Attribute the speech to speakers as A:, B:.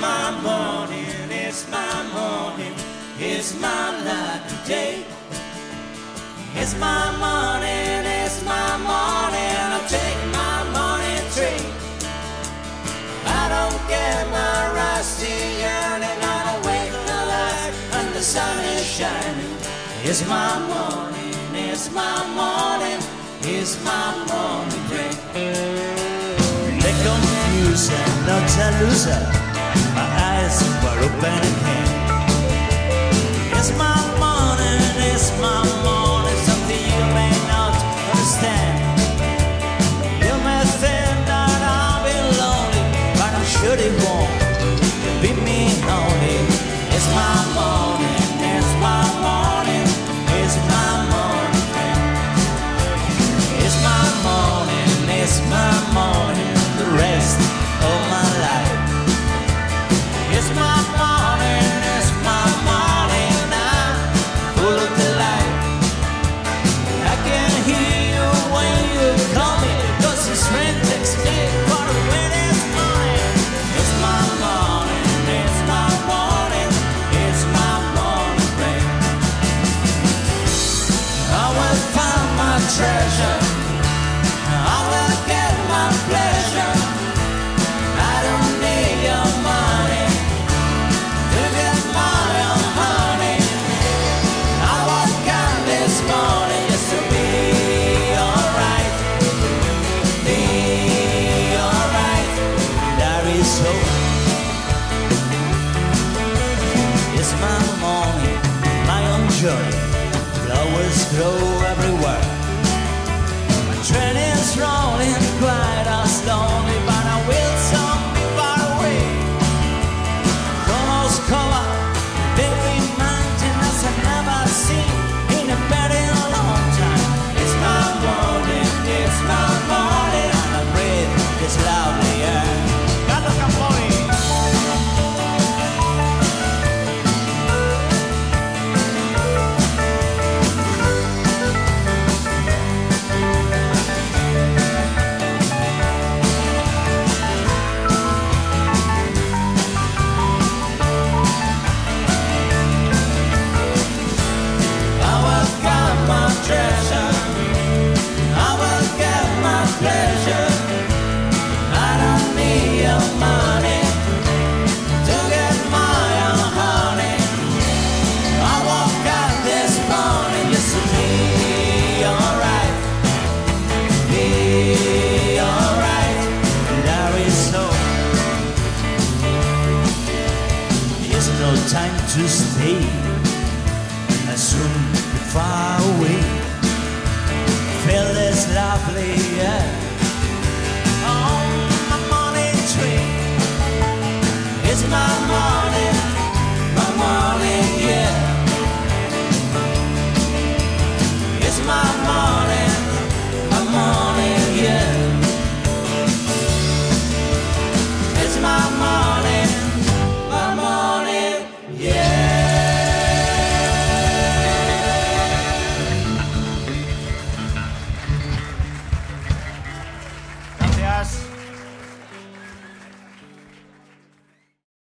A: my morning, it's my morning, it's my lucky day. It's my morning, it's my morning, I'll take my morning train. I don't get my rusty yearning, I'll wake the light and the sun is shining. It's my morning, it's my morning, it's my morning train. They're confused and not a loser, my eyes were open again. It's my morning, it's my morning, something you may not understand. You may think that I'll be lonely, but I'm sure it won't be me only. It's my morning, it's my morning, it's my morning. It's my morning, it's my morning, the rest of my life. It's my morning, it's my morning, I'm full of delight. I can hear you when you call me, 'cause this rain takes me for the wind is blowing. It's my morning, it's my morning, it's my morning rain. I will find my treasure, I will get my pleasure. I don't need your money to get my own honey. I woke up this morning just to be alright. Be alright. There is hope. It's my morning, my own joy. Flowers grow everywhere. My train is rolling quite as slowly, but I will soon be far away. Colors cover every mountain as I've never seen in a very long time. It's my morning, it's my morning, and I breathe this lovely air. Carlos Camponi. I will get my treasure, I will get my pleasure. I don't need your money to get my own honey. I woke up this morning just to be alright. Be alright. There is hope. There's no time to stay. I soon be far